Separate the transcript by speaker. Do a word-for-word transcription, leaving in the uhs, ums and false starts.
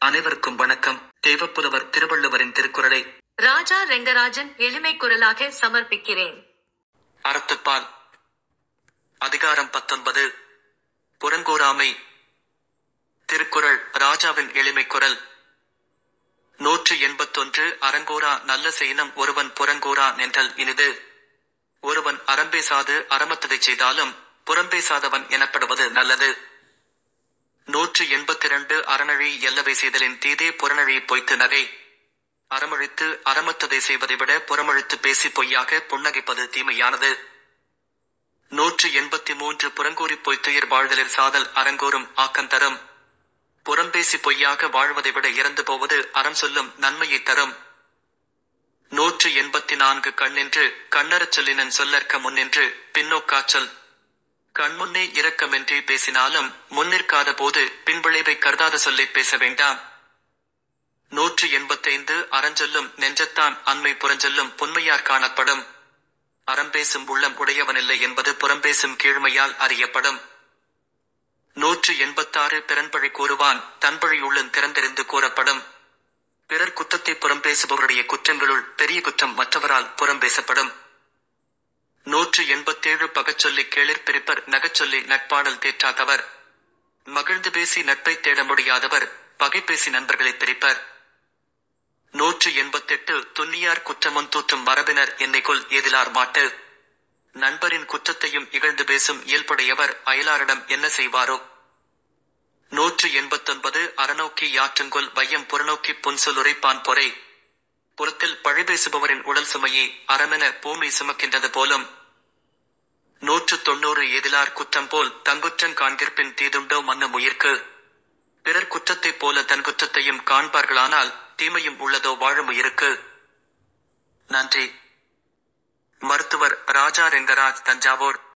Speaker 1: அனைவருக்கும் வணக்கம். தேவப்புலவர் திருவள்ளுவரின் திருக்குறளை
Speaker 2: ராஜா ரெங்கராஜன் எளிமை குரலாக சமர்ப்பிக்கிறேன்.
Speaker 1: அறத்துப்பால். அதிகாரம் பத்தொன்பது. புறங்கூறாமை. திருக்குறள் ராஜாவின் எளிமை குரல். நூற்று எண்பத்தொன்று. அறங்கூறா நல்ல செய்யினும் ஒருவன் புறங்கூறா நின்றல் இனிது. ஒருவன் அறம்பேசாது அறமற்றதைச் செய்தாலும் புறம்பேசாதவன் எனப்படுவது நல்லது. நூற்று எண்பத்திரண்டு. அறநழி எல்லவை செய்தலின் தீதே புறநழி பொய்த்து நகை. அறமழித்து அறமற்றதை செய்வதை விட புறமழித்து பேசி பொய்யாக புன்னகைப்பது தீமையானது. நூற்று எண்பத்தி மூன்று. புறங்கூறி பொய்த்துயிர் வாழ்தலிற் சாதல் அறங்கூறும் ஆக்கந்தரும். புறம்பேசி பொய்யாக வாழ்வதை விட இறந்து போவது அறம் சொல்லும் நன்மையை தரும். நூற்று எண்பத்தி நான்கு. கண்ணின்று கண்ணறச் சொல்லினன் சொல்லற்க முன்னின்று பின்னோக்காச்சொல். கண்முன்னே இரக்கமின்றி பேசினாலும் முன்னிற்காத போது பின்விளைவை கருதாத சொல்லை பேச வேண்டாம். நூற்று எண்பத்தைந்து. அறஞ்சொல்லும் நெஞ்சத்தான் அண்மை புறஞ்சொல்லும் புன்மையார் காணப்படும். அறம்பேசும் உள்ளம் உடையவனில்லை என்பது புறம்பேசும் கீழ்மையால் அறியப்படும். நூற்று எண்பத்தாறு. பிறன்பழி கூறுவான் தன்பழி உள்ளும் திறந்தெறிந்து கூறப்படும். பிறர் குற்றத்தை புறம்பேசுபவருடைய குற்றங்களுள் பெரிய குற்றம் மற்றவரால் புறம்பேசப்படும். நூற்று எண்பத்தேழு. பகச்சொல்லி கேளிர் பிரிப்பர் நகச்சொல்லி நட்பாடல் தேற்றாதவர். மகிழ்ந்து பேசி நட்பை தேட முடியாதவர் பகை பேசி நண்பர்களை பிரிப்பர். நூற்று எண்பத்தெட்டு. துன்னியார் குற்றமுன் தூற்றும் மரபினர் என்னைக்குள் ஏதிலார் மாட்டு. நண்பரின் குற்றத்தையும் இகழ்ந்து பேசும் இயல்புடையவர் அயலாரிடம் என்ன செய்வாரோ. நூற்று எண்பத்தொன்பது. அறநோக்கி யாற்றுங்கொல் வையம் புறநோக்கி புன்சொல் உரைப்பான் பொறை. புறத்தில் பழிபேசுபவரின் உடல் சுமையை அறமென பூமி சுமக்கின்றது போலும். நூற்று தொன்னூறு. எதிலார் குற்றம் போல் தங்குற்றங் காண்கிற்பின் தீதுண்டோ மன்னும் உயிர்க்கு. பிறர் குற்றத்தைப் போல தன் குற்றத்தையும் காண்பார்களானால் தீமையும் உள்ளதோ வாழும் உயிருக்கு. நன்றி. மருத்துவர் ராஜா ரெங்கராஜ், தஞ்சாவூர்.